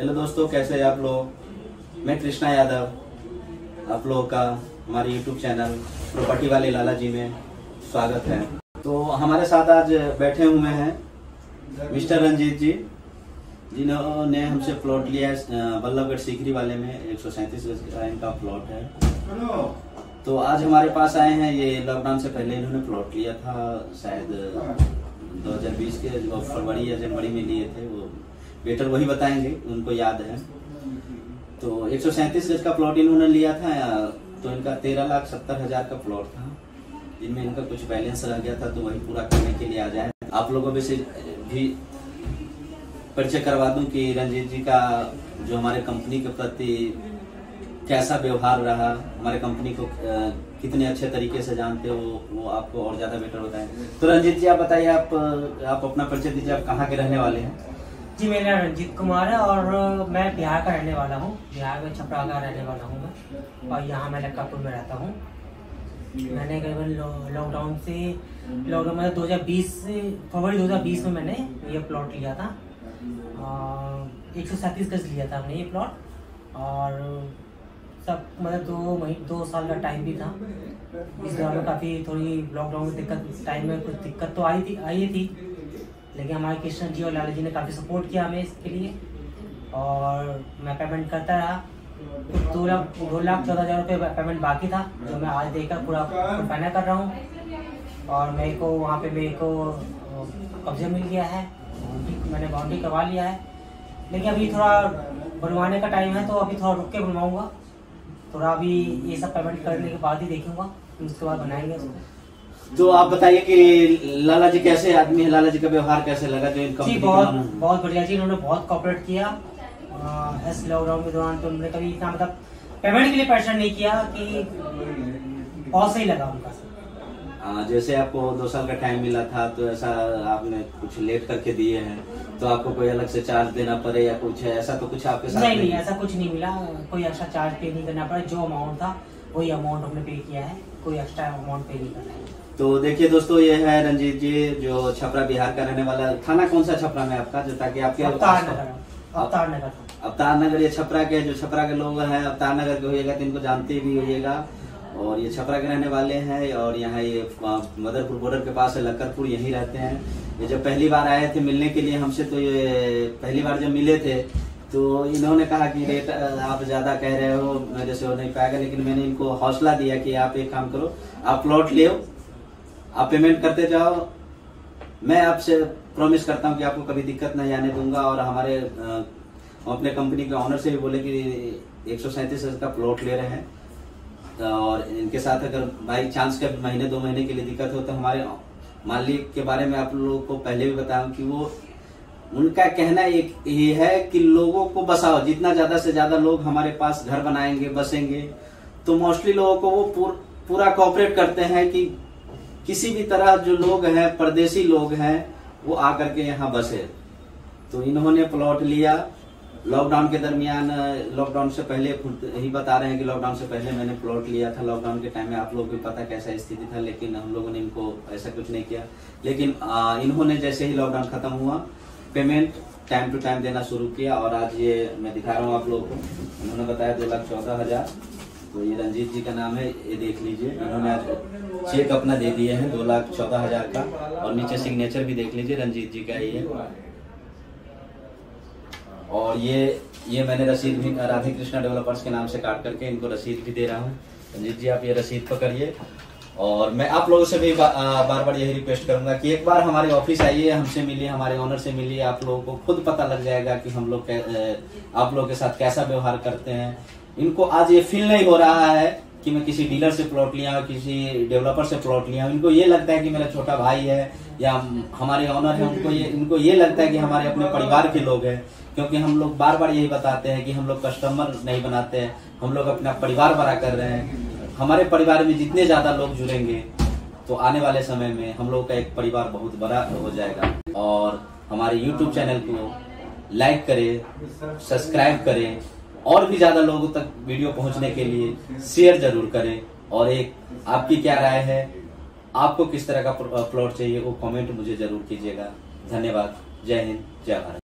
Hello दोस्तों, कैसे हैं आप लोग। मैं कृष्णा यादव, आप लोगों का हमारे यूट्यूब चैनल प्रॉपर्टी वाले लाला जी में स्वागत है। तो हमारे साथ आज बैठे हुए हैं मिस्टर रंजीत जी, जिन्होंने हमसे प्लॉट लिया है बल्लभगढ़ सीकरी वाले में। 137 गज का इनका प्लॉट है। तो आज हमारे पास आए हैं। ये लॉकडाउन से पहले इन्होंने प्लॉट लिया था, शायद 2020 के फरवरी या जनवरी में लिए थे। वो बेटर वही बताएंगे, उनको याद है। तो 137 गज का प्लॉट इन्होंने लिया था। तो इनका 13,70,000 का प्लॉट था, जिनमें इनका कुछ बैलेंस रह गया था, तो वही पूरा करने के लिए आ जाए। आप लोगों में से भी परिचय करवा दूं कि रंजीत जी का जो हमारे कंपनी के प्रति कैसा व्यवहार रहा, हमारे कंपनी को कितने अच्छे तरीके से जानते हो, वो आपको और ज्यादा बेटर बताएं। तो रंजीत जी, आप बताइए, आप अपना परिचय दीजिए। आप कहाँ के रहने वाले हैं? जी, मेरा रंजीत कुमार है और मैं बिहार का रहने वाला हूँ। बिहार में छपरा का रहने वाला हूँ मैं, और यहाँ मैं लक्कापुर में रहता हूँ। मैंने करीबन लॉकडाउन में 2020 फरवरी 2020 में मैंने ये प्लॉट लिया था। 137 गज लिया था हमने ये प्लॉट, और सब मतलब 2 साल का टाइम भी था। इस दौरान में काफ़ी थोड़ी लॉकडाउन की टाइम में कुछ दिक्कत तो आई थी, लेकिन हमारे कृष्ण जी और लाला जी ने काफ़ी सपोर्ट किया हमें इसके लिए, और मैं पेमेंट करता रहा। 2,14,000 रुपये पेमेंट बाकी था, जो मैं आज देकर पूरा फाइनल कर रहा हूँ। और मेरे को वहाँ पे कब्जे मिल गया है, मैंने बाउंड्री करवा लिया है। लेकिन अभी थोड़ा बनवाने का टाइम है, तो अभी थोड़ा रुक के बनवाऊँगा। थोड़ा अभी ये सब पेमेंट करने के बाद ही देखूँगा, उसके बाद बनाएंगे उसको। तो आप बताइए कि लाला जी कैसे आदमी है, लाला जी का व्यवहार कैसे लगा? जो इनका जी बहुत बढ़िया जी, इन्होंने बहुत कोऑपरेट किया इस लॉकडाउन के दौरान। तो उन्होंने कभी इतना मतलब पेमेंट के लिए प्रेशर नहीं किया कि बहुत सही लगा उनका। जैसे आपको 2 साल का टाइम मिला था, तो ऐसा आपने कुछ लेट करके दिए हैं, तो आपको कोई अलग से चार्ज देना पड़े या कुछ है ऐसा? तो कुछ आपके साथ नहीं, ऐसा कुछ नहीं मिला। कोई एक्स्ट्रा चार्ज पे नहीं करना पड़ा। जो अमाउंट था वही अमाउंट हमने पे किया है, कोई एक्स्ट्रा अमाउंट पे नहीं करना है। तो देखिए दोस्तों, ये है रंजीत जी, जो छपरा बिहार का रहने वाला। थाना कौन सा छपरा में आपका, जो ताकि आपके अवतार नगर। ये छपरा के, जो छपरा के लोग हैं अवतार नगर के होइएगा तो इनको जानते भी होइएगा। और ये छपरा के रहने वाले हैं, और यहाँ ये मदरपुर बॉर्डर के पास है, लक्करपुर, यहीं रहते हैं। ये जब पहली बार आए थे मिलने के लिए हमसे, तो ये पहली बार जब मिले थे तो इन्होंने कहा कि रेट आप ज्यादा कह रहे हो, मेरे से हो नहीं पाएगा। लेकिन मैंने इनको हौसला दिया कि आप एक काम करो, आप प्लॉट ले, आप पेमेंट करते जाओ। मैं आपसे प्रॉमिस करता हूं कि आपको कभी दिक्कत नहीं आने दूंगा। और हमारे अपने कंपनी के ऑनर से भी बोले कि 137 का प्लॉट ले रहे हैं, और इनके साथ अगर बाई चांस के महीने 2 महीने के लिए दिक्कत हो, तो हमारे मालिक के बारे में आप लोगों को पहले भी बताया कि वो, उनका कहना एक ये है कि लोगों को बसाओ। जितना ज्यादा से ज्यादा लोग हमारे पास घर बनाएंगे, बसेंगे, तो मोस्टली लोगों को वो पूरा कोऑपरेट करते हैं कि किसी भी तरह जो लोग हैं, परदेसी लोग हैं, वो आकर के यहाँ बसे। तो इन्होंने प्लॉट लिया लॉकडाउन के दरमियान। लॉकडाउन से पहले ही बता रहे हैं कि लॉकडाउन से पहले मैंने प्लॉट लिया था। लॉकडाउन के टाइम में आप लोग भी पता कैसा स्थिति था, लेकिन हम लोगों ने इनको ऐसा कुछ नहीं किया। लेकिन इन्होंने जैसे ही लॉकडाउन खत्म हुआ, पेमेंट टाइम टू टाइम देना शुरू किया। और आज ये मैं दिखा रहा हूँ आप लोगों को, इन्होंने बताया 2,14,000। तो ये रंजीत जी का नाम है, ये देख लीजिए। इन्होंने आज चेक अपना दे दिए हैं 2,14,000 का, और नीचे सिग्नेचर भी देख लीजिए, रंजीत जी का ही है। और ये मैंने रसीद भी राधे कृष्णा डेवलपर्स के नाम से काट करके इनको रसीद भी दे रहा हूँ। रंजीत जी, आप ये रसीद पकड़िए। और मैं आप लोगों से भी बार बार यही रिक्वेस्ट करूंगा कि एक बार हमारे ऑफिस आइए, हमसे मिलिए, हमारे ओनर से मिलिए। आप लोगों को खुद पता लग जाएगा कि हम लोग आप लोगों के साथ कैसा व्यवहार करते हैं। इनको आज ये फील नहीं हो रहा है कि मैं किसी डीलर से प्लॉट लिया हूँ, किसी डेवलपर से प्लॉट लिया हूँ। इनको ये लगता है कि मेरा छोटा भाई है या हमारे ओनर है। इनको ये लगता है कि हमारे अपने परिवार के लोग हैं। क्योंकि हम लोग बार बार यही बताते हैं कि हम लोग कस्टमर नहीं बनाते हैं, हम लोग अपना परिवार बड़ा कर रहे हैं। हमारे परिवार में जितने ज्यादा लोग जुड़ेंगे, तो आने वाले समय में हम लोग का एक परिवार बहुत बड़ा हो जाएगा। और हमारे YouTube चैनल को लाइक करें, सब्सक्राइब करें, और भी ज्यादा लोगों तक वीडियो पहुंचने के लिए शेयर जरूर करें। और एक आपकी क्या राय है, आपको किस तरह का प्लॉट चाहिए, वो कमेंट मुझे जरूर कीजिएगा। धन्यवाद। जय हिंद, जय भारत।